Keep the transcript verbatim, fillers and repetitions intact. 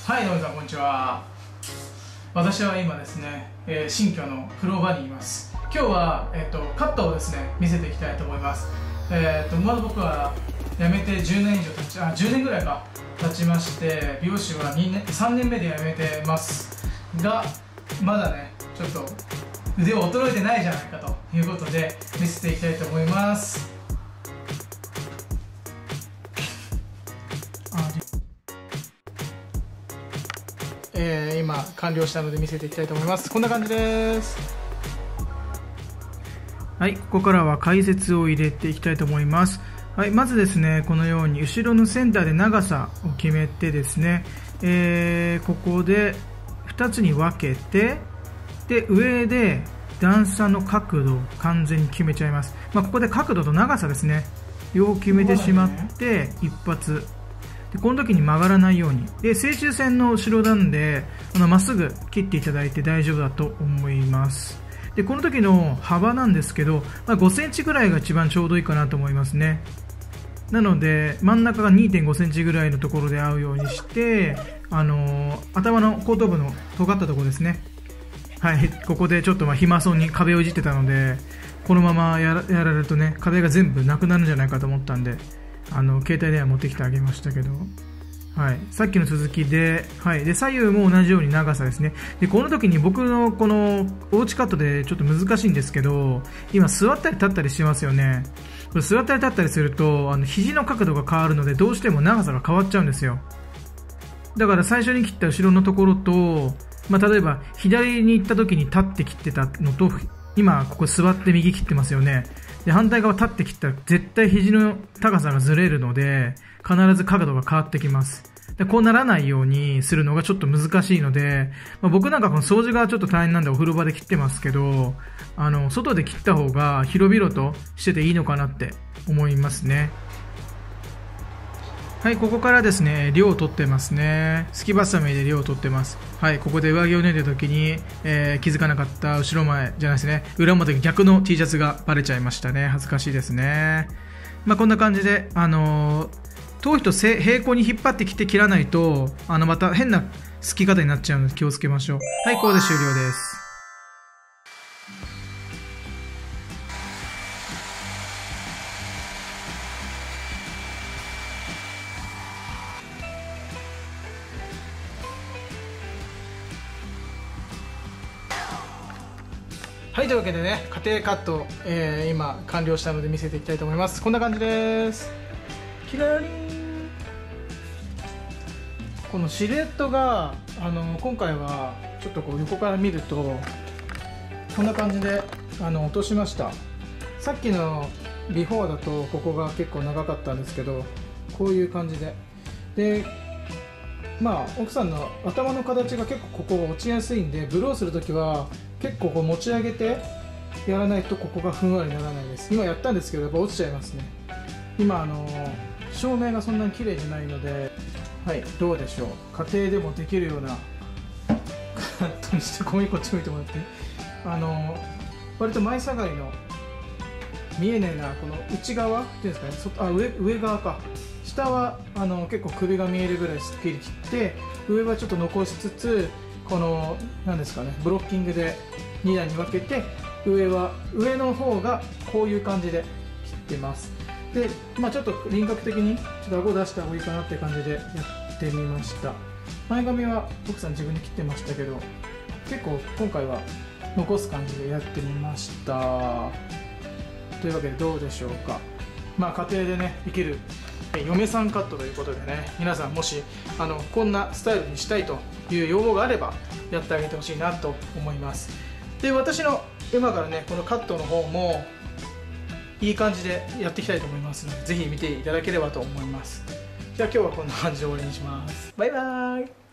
はい、どうもさんこんにちは。私は今ですね、えー、新居の風呂場にいます。今日は、えー、とカットをですね見せていきたいと思います。えー、とまだ僕は辞めてじゅうねん以上経ちあじゅうねんぐらいか経ちまして、美容師はにねんさんねんめで辞めてますが、まだねちょっと腕を衰えてないじゃないかということで見せていきたいと思います。えー、今完了したので見せていきたいと思います。こんな感じです。はい、ここからは解説を入れていきたいと思います。はい、まずですね、このように後ろのセンターで長さを決めてですね、えー、ここでふたつに分けて、で上で段差の角度を完全に決めちゃいます。まあ、ここで角度と長さですね、両方決めてしまって一発で、この時に曲がらないように、で正中線の後ろなんでまっすぐ切っていただいて大丈夫だと思います。でこの時の幅なんですけど、まあ、ごセンチぐらいが一番ちょうどいいかなと思いますね。なので真ん中が にてんごセンチぐらいのところで合うようにして、あのー、頭の後頭部の尖ったところですね。はい、ここでちょっとまあ暇そうに壁をいじってたので、このままや ら, やられるとね、壁が全部なくなるんじゃないかと思ったんで、あの携帯電話持ってきてあげましたけど、はい、さっきの続きで、はい、で左右も同じように長さですね。でこの時に僕のこのおうちカットでちょっと難しいんですけど、今座ったり立ったりしてますよね。これ座ったり立ったりするとあの肘の角度が変わるので、どうしても長さが変わっちゃうんですよ。だから最初に切った後ろのところと、まあ、例えば左に行った時に立って切ってたのと、今ここ座って右切ってますよね。で反対側立って切ったら絶対肘の高さがずれるので、必ず角度が変わってきます。でこうならないようにするのがちょっと難しいので、まあ、僕なんかこの掃除がちょっと大変なんでお風呂場で切ってますけど、あの外で切った方が広々としてていいのかなって思いますね。はい、ここからですね、量を取ってますね。すきばさみで量を取ってます。はい、ここで上着を脱いだ時に、えー、気づかなかった後ろ前じゃないですね、裏表逆の T シャツがバレちゃいましたね。恥ずかしいですね。まあ、こんな感じで、あのー、頭皮と平行に引っ張ってきて切らないと、あのまた変なすき方になっちゃうので気をつけましょう。はい、ここで終了です。はい、というわけでね、家庭カット、えー、今完了したので見せていきたいと思います。こんな感じです。キラリン。このシルエットがあの今回はちょっとこう横から見るとこんな感じであの落としました。さっきのビフォーだとここが結構長かったんですけど、こういう感じで、でまあ奥さんの頭の形が結構ここが落ちやすいんで、ブローするときは結構こう持ち上げてやらないとここがふんわりならないです。今やったんですけどやっぱ落ちちゃいますね。今あの照明がそんなに綺麗じゃないので、はい、どうでしょう、家庭でもできるようなカットにして、こっち向いてもらって、あの割と前下がりの見えねえな、この内側っていうんですかね、あ 上, 上側か、下はあの結構首が見えるぐらいすっきり切って、上はちょっと残しつつ、この何ですかね、ブロッキングでにだんに分けて、上は上の方がこういう感じで切ってます。で、まあ、ちょっと輪郭的にちょっと顎出した方がいいかなっていう感じでやってみました。前髪は奥さん自分で切ってましたけど、結構今回は残す感じでやってみました。というわけでどうでしょうか。まあ、家庭でねできる嫁さんカットということでね、皆さんもしあのこんなスタイルにしたいという要望があればやってあげてほしいなと思います。で、私の今からねこのカットの方もいい感じでやっていきたいと思いますので、ぜひ見ていただければと思います。じゃあ今日はこんな感じで終わりにします。バイバーイ。